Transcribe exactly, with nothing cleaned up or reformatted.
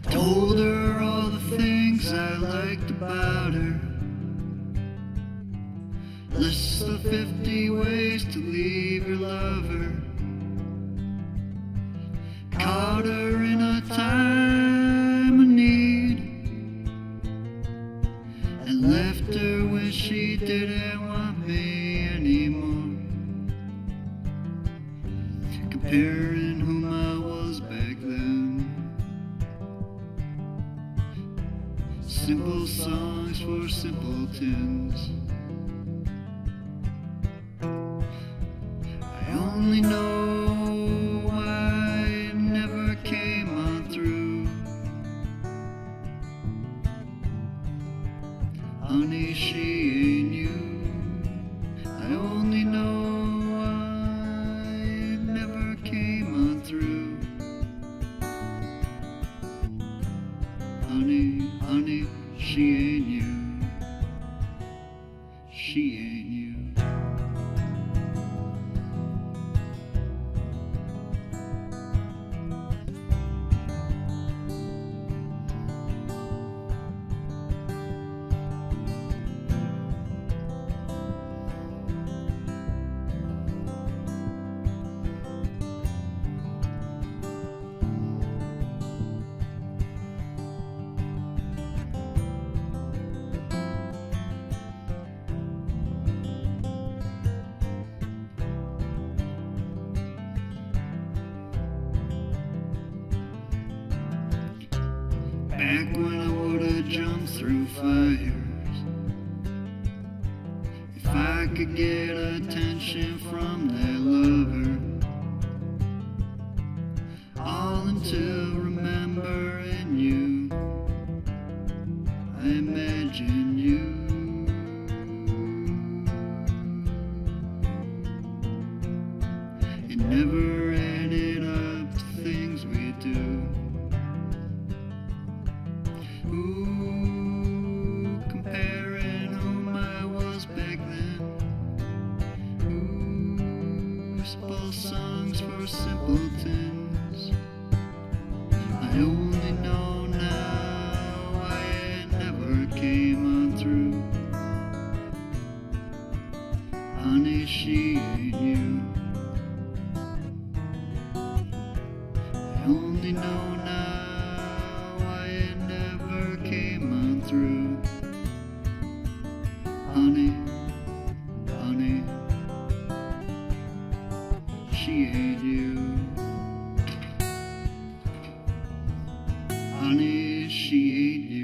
Told her all the things I liked about her. List of fifty ways to leave your lover. Caught her in a time of need and left her when she didn't want me anymore. Comparing whom I was back then. Simple songs for simpletons. I only know why it never came on through. Honey, she ain't you. I only know why it never came on through. Honey, honey, she ain't you. She ain't you. Back when I would've jumped through fires, if I could get attention from that lover, all until remembering you, I imagine you. It never added up to things we do. Ooh, comparing whom I was back then. Ooh, simple songs for simpletons. I only know now why it never came on through. Honey, she ain't you. I only know now came on through. Honey, honey, she ain't you. Honey, she ain't you.